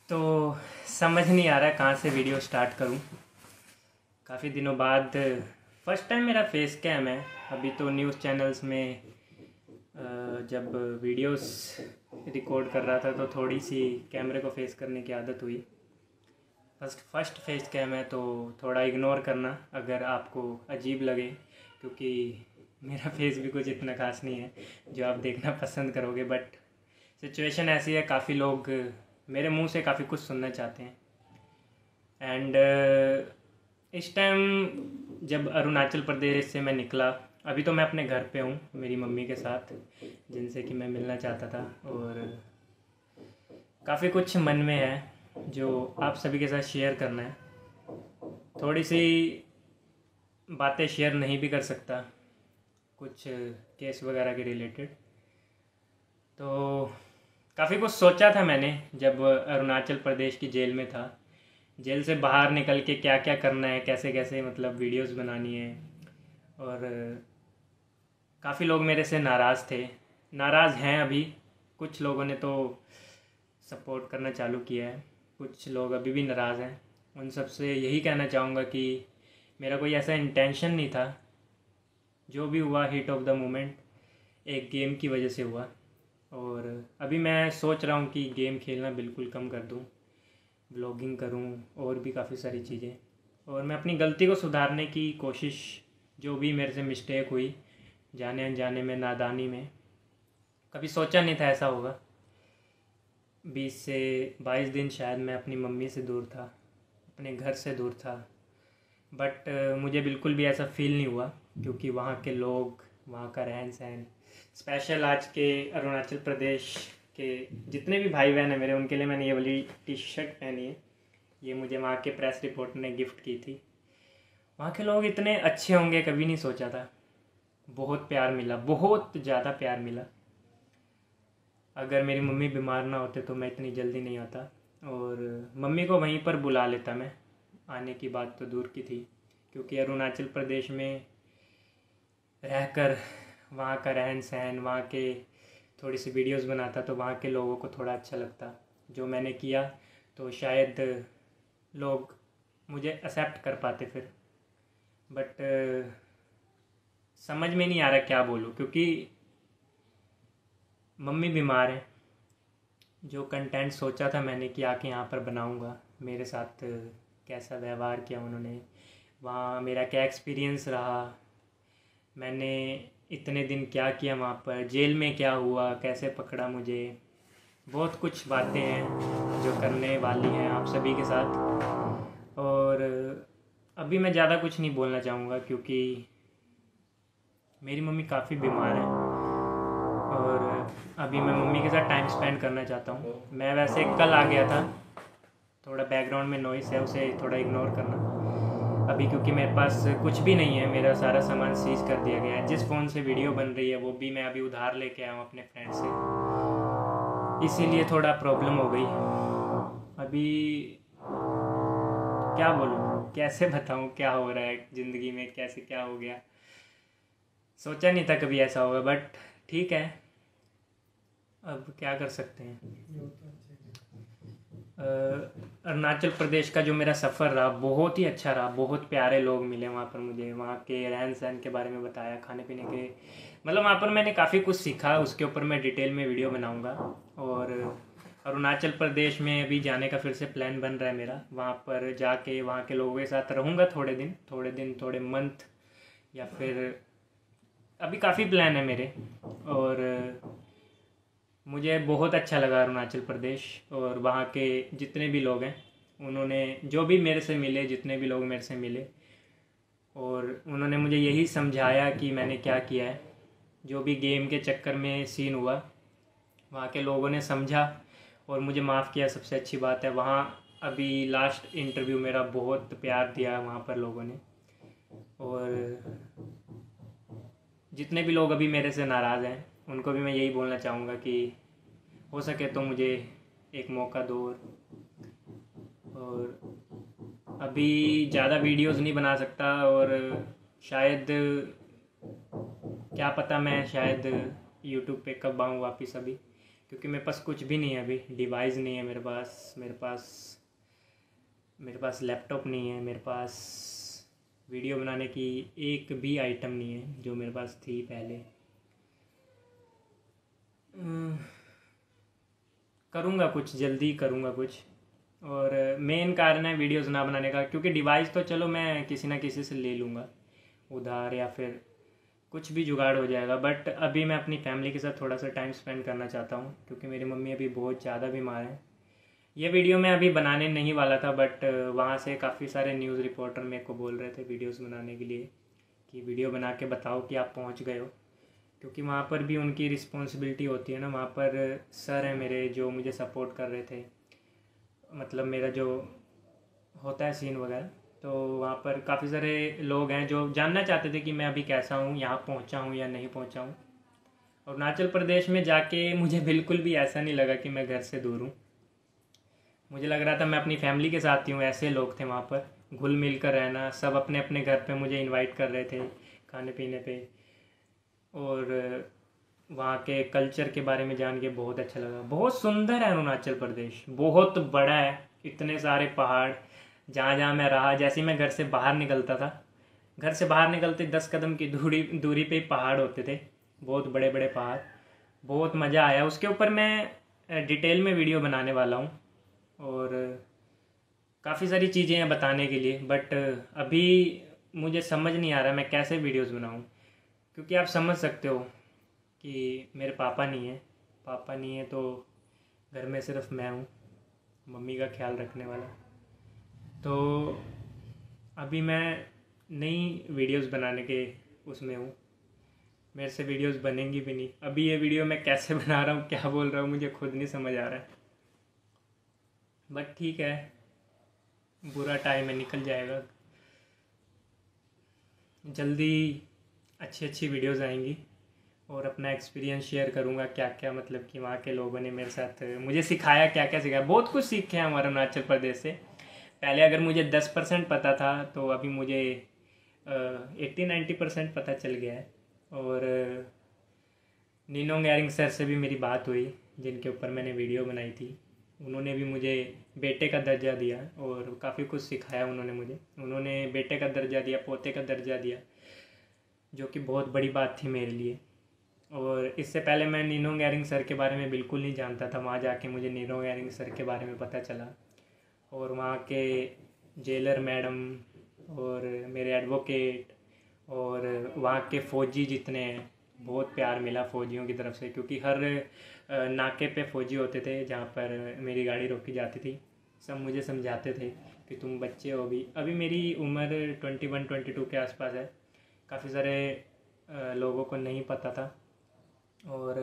तो समझ नहीं आ रहा कहाँ से वीडियो स्टार्ट करूँ। काफ़ी दिनों बाद फर्स्ट टाइम मेरा फेस कैम है। अभी तो न्यूज़ चैनल्स में जब वीडियोस रिकॉर्ड कर रहा था तो थोड़ी सी कैमरे को फेस करने की आदत हुई। फर्स्ट फेस कैम है तो थोड़ा इग्नोर करना अगर आपको अजीब लगे, क्योंकि मेरा फेस भी कुछ इतना खास नहीं है जो आप देखना पसंद करोगे। बट सिचुएशन ऐसी है, काफ़ी लोग मेरे मुंह से काफ़ी कुछ सुनना चाहते हैं। एंड इस टाइम जब अरुणाचल प्रदेश से मैं निकला, अभी तो मैं अपने घर पे हूँ मेरी मम्मी के साथ, जिनसे कि मैं मिलना चाहता था। और काफ़ी कुछ मन में है जो आप सभी के साथ शेयर करना है। थोड़ी सी बातें शेयर नहीं भी कर सकता, कुछ केस वगैरह के रिलेटेड। तो काफ़ी कुछ सोचा था मैंने जब अरुणाचल प्रदेश की जेल में था। जेल से बाहर निकल के क्या क्या करना है, कैसे कैसे मतलब वीडियोस बनानी है। और काफ़ी लोग मेरे से नाराज़ थे, नाराज़ हैं अभी। कुछ लोगों ने तो सपोर्ट करना चालू किया है, कुछ लोग अभी भी नाराज़ हैं। उन सब से यही कहना चाहूँगा कि मेरा कोई ऐसा इंटेंशन नहीं था। जो भी हुआ हीट ऑफ द मोमेंट एक गेम की वजह से हुआ। और अभी मैं सोच रहा हूँ कि गेम खेलना बिल्कुल कम कर दूँ, व्लॉगिंग करूँ और भी काफ़ी सारी चीज़ें। और मैं अपनी गलती को सुधारने की कोशिश, जो भी मेरे से मिस्टेक हुई जाने अनजाने में, नादानी में, कभी सोचा नहीं था ऐसा होगा। 20 से 22 दिन शायद मैं अपनी मम्मी से दूर था, अपने घर से दूर था। बट मुझे बिल्कुल भी ऐसा फील नहीं हुआ, क्योंकि वहाँ के लोग, वहाँ का रहन सहन, स्पेशल आज के अरुणाचल प्रदेश के जितने भी भाई बहन हैं मेरे, उनके लिए मैंने ये वाली टी शर्ट पहनी है। ये मुझे वहाँ के प्रेस रिपोर्ट ने गिफ्ट की थी। वहाँ के लोग इतने अच्छे होंगे कभी नहीं सोचा था। बहुत प्यार मिला, बहुत ज़्यादा प्यार मिला। अगर मेरी मम्मी बीमार ना होते तो मैं इतनी जल्दी नहीं आता, और मम्मी को वहीं पर बुला लेता मैं। आने की बात तो दूर की थी, क्योंकि अरुणाचल प्रदेश में रहकर वहाँ का रहन सहन, वहाँ के थोड़ी सी वीडियोस बनाता तो वहाँ के लोगों को थोड़ा अच्छा लगता। जो मैंने किया तो शायद लोग मुझे एक्सेप्ट कर पाते फिर। बट समझ में नहीं आ रहा क्या बोलूँ, क्योंकि मम्मी बीमार है। जो कंटेंट सोचा था मैंने कि आके यहाँ पर बनाऊँगा, मेरे साथ कैसा व्यवहार किया उन्होंने, वहाँ मेरा क्या एक्सपीरियंस रहा, मैंने इतने दिन क्या किया वहाँ पर, जेल में क्या हुआ, कैसे पकड़ा मुझे, बहुत कुछ बातें हैं जो करने वाली हैं आप सभी के साथ। और अभी मैं ज़्यादा कुछ नहीं बोलना चाहूँगा, क्योंकि मेरी मम्मी काफ़ी बीमार है और अभी मैं मम्मी के साथ टाइम स्पेंड करना चाहता हूँ। मैं वैसे कल आ गया था, थोड़ा बैकग्राउंड में नॉइस है, उसे थोड़ा इग्नोर करना अभी, क्योंकि मेरे पास कुछ भी नहीं है। मेरा सारा सामान सीज कर दिया गया है। जिस फ़ोन से वीडियो बन रही है वो भी मैं अभी उधार लेके आया हूँ अपने फ्रेंड से, इसीलिए थोड़ा प्रॉब्लम हो गई अभी। क्या बोलूँ, कैसे बताऊँ क्या हो रहा है ज़िंदगी में, कैसे क्या हो गया। सोचा नहीं था कभी ऐसा होगा, बट ठीक है, अब क्या कर सकते हैं। अरुणाचल प्रदेश का जो मेरा सफ़र रहा बहुत ही अच्छा रहा। बहुत प्यारे लोग मिले वहाँ पर मुझे, वहाँ के रहन सहन के बारे में बताया, खाने पीने के, मतलब वहाँ पर मैंने काफ़ी कुछ सीखा। उसके ऊपर मैं डिटेल में वीडियो बनाऊँगा। और अरुणाचल प्रदेश में अभी जाने का फिर से प्लान बन रहा है मेरा। वहाँ पर जाके वहाँ के लोगों के साथ रहूँगा थोड़े मंथ, या फिर अभी काफ़ी प्लान है मेरे। और मुझे बहुत अच्छा लगा अरुणाचल प्रदेश, और वहाँ के जितने भी लोग हैं, उन्होंने जो भी मेरे से मिले, जितने भी लोग मेरे से मिले, और उन्होंने मुझे यही समझाया कि मैंने क्या किया है। जो भी गेम के चक्कर में सीन हुआ, वहाँ के लोगों ने समझा और मुझे माफ़ किया, सबसे अच्छी बात है। वहाँ अभी लास्ट इंटरव्यू मेरा बहुत प्यार दिया वहाँ पर लोगों ने। और जितने भी लोग अभी मेरे से नाराज़ हैं उनको भी मैं यही बोलना चाहूँगा कि हो सके तो मुझे एक मौका दो। और अभी ज़्यादा वीडियोस नहीं बना सकता, और शायद क्या पता मैं शायद यूट्यूब पे कब आऊँ वापस अभी, क्योंकि मेरे पास कुछ भी नहीं है अभी, डिवाइस नहीं है मेरे पास लैपटॉप नहीं है, मेरे पास वीडियो बनाने की एक भी आइटम नहीं है जो मेरे पास थी पहले। करूँगा कुछ, जल्दी करूँगा कुछ। और मेन कारण है वीडियोस ना बनाने का, क्योंकि डिवाइस तो चलो मैं किसी ना किसी से ले लूँगा उधार, या फिर कुछ भी जुगाड़ हो जाएगा। बट अभी मैं अपनी फैमिली के साथ थोड़ा सा टाइम स्पेंड करना चाहता हूँ, क्योंकि मेरी मम्मी अभी बहुत ज़्यादा बीमार है। ये वीडियो मैं अभी बनाने नहीं वाला था, बट वहाँ से काफ़ी सारे न्यूज़ रिपोर्टर मेरे को बोल रहे थे वीडियोस बनाने के लिए कि वीडियो बना के बताओ कि आप पहुँच गए हो, क्योंकि वहाँ पर भी उनकी रिस्पॉन्सिबिलिटी होती है ना। वहाँ पर सर हैं मेरे जो मुझे सपोर्ट कर रहे थे, मतलब मेरा जो होता है सीन वगैरह, तो वहाँ पर काफ़ी सारे लोग हैं जो जानना चाहते थे कि मैं अभी कैसा हूँ, यहाँ पहुँचा हूँ या नहीं पहुँचा हूँ। अरुणाचल प्रदेश में जाके मुझे बिल्कुल भी ऐसा नहीं लगा कि मैं घर से दूर हूँ। मुझे लग रहा था मैं अपनी फैमिली के साथ ही हूँ। ऐसे लोग थे वहाँ पर, घुल मिल कर रहना, सब अपने अपने घर पे मुझे इनवाइट कर रहे थे खाने पीने पे। और वहाँ के कल्चर के बारे में जान के बहुत अच्छा लगा। बहुत सुंदर है अरुणाचल प्रदेश, बहुत बड़ा है, इतने सारे पहाड़। जहाँ जहाँ मैं रहा, जैसे ही मैं घर से बाहर निकलता था, घर से बाहर निकलते 10 कदम की दूरी पे ही पहाड़ होते थे, बहुत बड़े बड़े पहाड़। बहुत मज़ा आया। उसके ऊपर मैं डिटेल में वीडियो बनाने वाला हूँ, और काफ़ी सारी चीज़ें हैं बताने के लिए, बट अभी मुझे समझ नहीं आ रहा मैं कैसे वीडियोस बनाऊँ। क्योंकि आप समझ सकते हो कि मेरे पापा नहीं है तो घर में सिर्फ मैं हूँ मम्मी का ख्याल रखने वाला। तो अभी मैं नई वीडियोस बनाने के उसमें हूँ, मेरे से वीडियोस बनेंगी भी नहीं। अभी ये वीडियो मैं कैसे बना रहा हूँ, क्या बोल रहा हूँ, मुझे खुद नहीं समझ आ रहा है। बट ठीक है, बुरा टाइम है, निकल जाएगा। जल्दी अच्छी अच्छी वीडियोस आएंगी, और अपना एक्सपीरियंस शेयर करूँगा क्या क्या, मतलब कि वहाँ के लोगों ने मेरे साथ मुझे सिखाया, क्या क्या सिखाया। बहुत कुछ सीखे हैं हमारे अरुणाचल प्रदेश से। पहले अगर मुझे 10% पता था, तो अभी मुझे 80-90% पता चल गया है। और नीनोंग एरिंग सर से भी मेरी बात हुई, जिनके ऊपर मैंने वीडियो बनाई थी। उन्होंने भी मुझे बेटे का दर्जा दिया, और काफ़ी कुछ सिखाया उन्होंने मुझे। उन्होंने बेटे का दर्जा दिया, पोते का दर्जा दिया, जो कि बहुत बड़ी बात थी मेरे लिए। और इससे पहले मैं नीनोंग एरिंग सर के बारे में बिल्कुल नहीं जानता था। वहाँ जाके मुझे नीनोंग एरिंग सर के बारे में पता चला, और वहाँ के जेलर मैडम और मेरे एडवोकेट और वहाँ के फ़ौजी जितने हैं, बहुत प्यार मिला फ़ौजियों की तरफ से। क्योंकि हर नाके पे फ़ौजी होते थे जहाँ पर मेरी गाड़ी रोकी जाती थी। सब मुझे समझाते थे कि तुम बच्चे हो, अभी मेरी उम्र 21-22 के आसपास है। काफ़ी सारे लोगों को नहीं पता था। और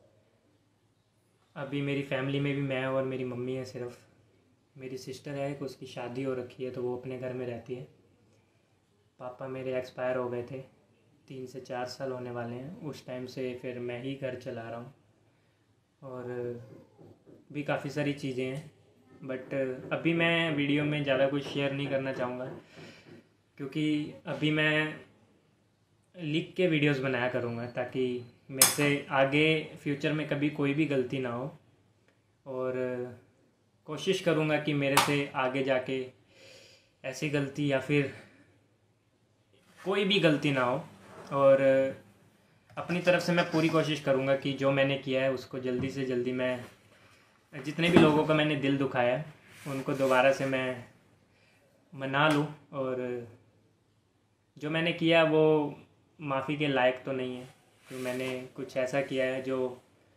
अभी मेरी फैमिली में भी मैं और मेरी मम्मी है सिर्फ। मेरी सिस्टर है, उसकी शादी हो रखी है, तो वो अपने घर में रहती है। पापा मेरे एक्सपायर हो गए थे, 3 से 4 साल होने वाले हैं। उस टाइम से फिर मैं ही घर चला रहा हूँ। और भी काफ़ी सारी चीज़ें हैं, बट अभी मैं वीडियो में ज़्यादा कुछ शेयर नहीं करना चाहूँगा, क्योंकि अभी मैं लिख के वीडियोस बनाया करूँगा, ताकि मेरे से आगे फ्यूचर में कभी कोई भी गलती ना हो। और कोशिश करूँगा कि मेरे से आगे जाके ऐसी गलती या फिर कोई भी गलती ना हो। और अपनी तरफ से मैं पूरी कोशिश करूँगा कि जो मैंने किया है उसको जल्दी से जल्दी, मैं जितने भी लोगों का मैंने दिल दुखाया है उनको दोबारा से मैं मना लूँ। और जो मैंने किया वो माफ़ी के लायक तो नहीं है, तो मैंने कुछ ऐसा किया है जो,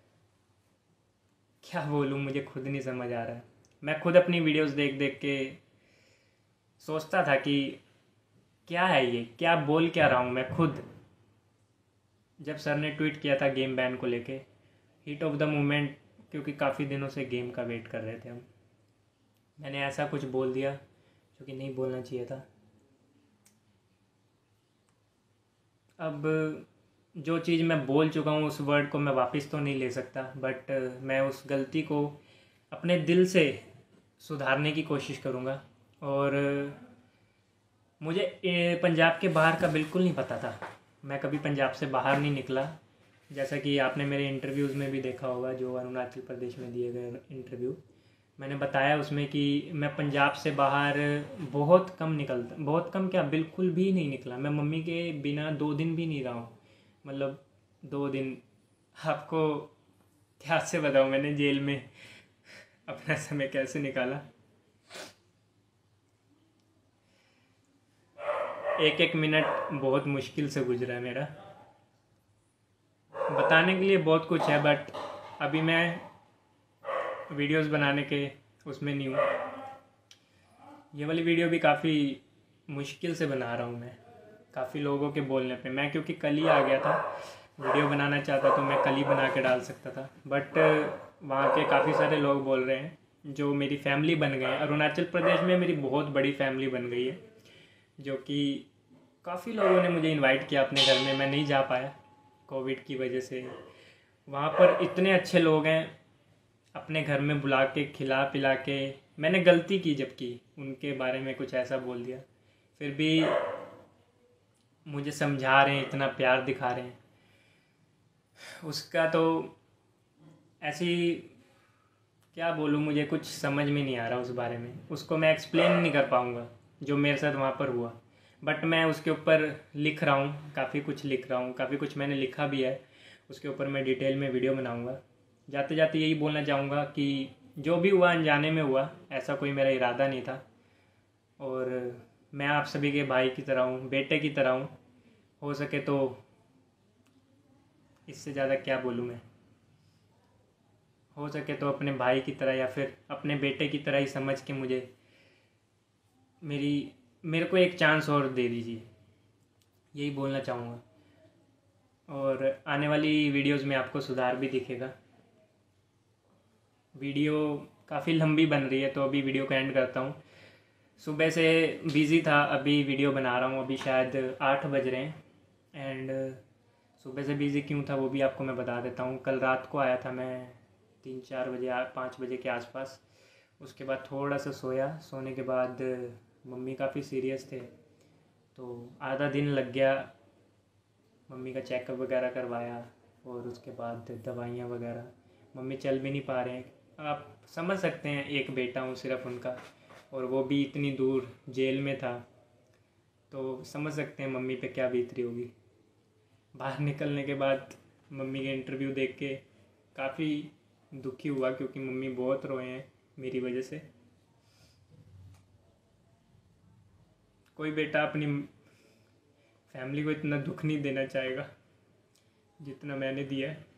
क्या बोलूँ, मुझे खुद नहीं समझ आ रहा है। मैं खुद अपनी वीडियोस देख देख के सोचता था कि क्या है ये, क्या बोल क्या रहा हूँ मैं खुद। जब सर ने ट्वीट किया था गेम बैन को लेके, हीट ऑफ द मोमेंट, क्योंकि काफ़ी दिनों से गेम का वेट कर रहे थे हम, मैंने ऐसा कुछ बोल दिया जो कि नहीं बोलना चाहिए था। अब जो चीज़ मैं बोल चुका हूँ उस वर्ड को मैं वापस तो नहीं ले सकता, बट मैं उस गलती को अपने दिल से सुधारने की कोशिश करूँगा। और मुझे पंजाब के बाहर का बिल्कुल नहीं पता था, मैं कभी पंजाब से बाहर नहीं निकला। जैसा कि आपने मेरे इंटरव्यूज़ में भी देखा होगा, जो अरुणाचल प्रदेश में दिए गए इंटरव्यू, मैंने बताया उसमें कि मैं पंजाब से बाहर बहुत कम निकलता, बहुत कम क्या, बिल्कुल भी नहीं निकला। मैं मम्मी के बिना 2 दिन भी नहीं रहा हूँ, मतलब 2 दिन। आपको क्या से बताऊँ मैंने जेल में अपना समय कैसे निकाला। एक एक मिनट बहुत मुश्किल से गुजरा है मेरा। बताने के लिए बहुत कुछ है, बट अभी मैं वीडियोस बनाने के उसमें नहीं हूँ। ये वाली वीडियो भी काफ़ी मुश्किल से बना रहा हूँ मैं, काफ़ी लोगों के बोलने पे। मैं क्योंकि कल ही आ गया था, वीडियो बनाना चाहता तो मैं कल ही बना के डाल सकता था, बट वहाँ के काफ़ी सारे लोग बोल रहे हैं, जो मेरी फैमिली बन गए हैं। अरुणाचल प्रदेश में मेरी बहुत बड़ी फैमिली बन गई है, जो कि काफ़ी लोगों ने मुझे इनवाइट किया अपने घर में। मैं नहीं जा पाया कोविड की वजह से। वहाँ पर इतने अच्छे लोग हैं, अपने घर में बुला के खिला पिला के। मैंने गलती की, जबकि उनके बारे में कुछ ऐसा बोल दिया, फिर भी मुझे समझा रहे हैं, इतना प्यार दिखा रहे हैं। उसका तो ऐसी क्या बोलूँ, मुझे कुछ समझ में नहीं आ रहा उस बारे में। उसको मैं एक्सप्लेन नहीं कर पाऊँगा जो मेरे साथ वहाँ पर हुआ। बट मैं उसके ऊपर लिख रहा हूँ, काफ़ी कुछ लिख रहा हूँ, काफ़ी कुछ मैंने लिखा भी है। उसके ऊपर मैं डिटेल में वीडियो बनाऊँगा। जाते जाते यही बोलना चाहूँगा कि जो भी हुआ अनजाने में हुआ, ऐसा कोई मेरा इरादा नहीं था। और मैं आप सभी के भाई की तरह हूँ, बेटे की तरह हूँ। हो सके तो इससे ज़्यादा क्या बोलूँ मैं, हो सके तो अपने भाई की तरह या फिर अपने बेटे की तरह ही समझ के मुझे मेरे को एक चांस और दे दीजिए, यही बोलना चाहूँगा। और आने वाली वीडियोस में आपको सुधार भी दिखेगा। वीडियो काफ़ी लंबी बन रही है, तो अभी वीडियो को एंड करता हूँ। सुबह से बिज़ी था, अभी वीडियो बना रहा हूँ। अभी शायद 8 बज रहे हैं। एंड सुबह से बिज़ी क्यों था वो भी आपको मैं बता देता हूँ। कल रात को आया था मैं 3-4 बजे, 5 बजे के आसपास। उसके बाद थोड़ा सा सोया। सोने के बाद मम्मी काफ़ी सीरियस थे, तो आधा दिन लग गया। मम्मी का चेकअप वगैरह करवाया, और उसके बाद दवाइयाँ वगैरह। मम्मी चल भी नहीं पा रहे हैं। आप समझ सकते हैं, एक बेटा हूँ सिर्फ उनका, और वो भी इतनी दूर जेल में था, तो समझ सकते हैं मम्मी पे क्या बीत रही होगी। बाहर निकलने के बाद मम्मी के इंटरव्यू देख के काफ़ी दुखी हुआ, क्योंकि मम्मी बहुत रोए हैं मेरी वजह से। कोई बेटा अपनी फैमिली को इतना दुख नहीं देना चाहेगा जितना मैंने दिया है।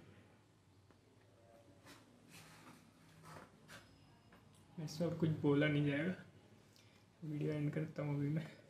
ऐसा और कुछ बोला नहीं जाएगा। वीडियो एंड करता हूँ अभी मैं।